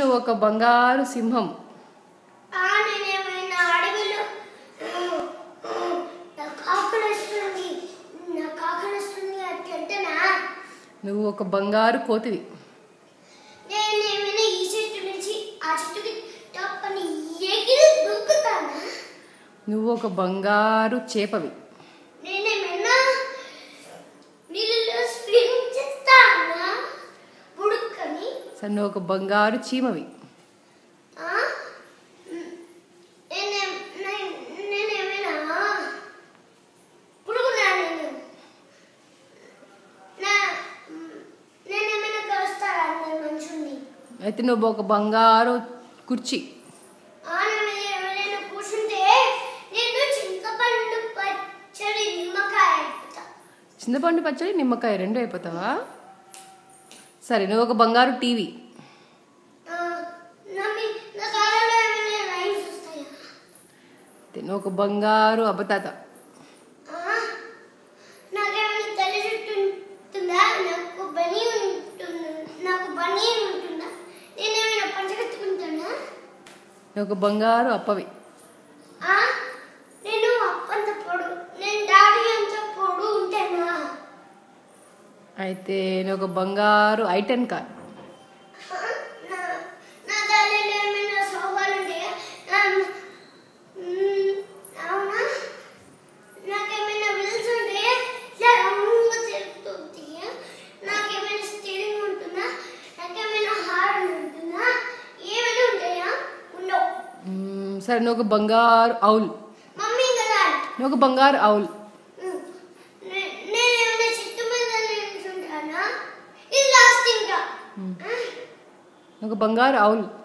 నువ్వు ఒక బంగారు సింహం. నువ్వు ఒక బంగారు కోతివి. నువ్వు ఒక బంగారు చేపవి. నువ్వు ఒక బంగారు చీమవి. అయితే నువ్వు ఒక బంగారు కుర్చీ. చింతపండు పచ్చడి నిమ్మకాయ రెండు అయిపోతావా? సరే, నువ్వు ఒక బంగారు టీవీ. నువ్వు ఒక బంగారు అబతాత. నువ్వు ఒక బంగారు అప్పవి. అయితే నువ్వు ఒక బంగారు ఐటెన్ కార్. సరే, నువ్వు ఒక బంగారు అవుల్. నువ్వు ఒక బంగారు అవుల్. నువ్వు ఒక బంగారు అవుల్.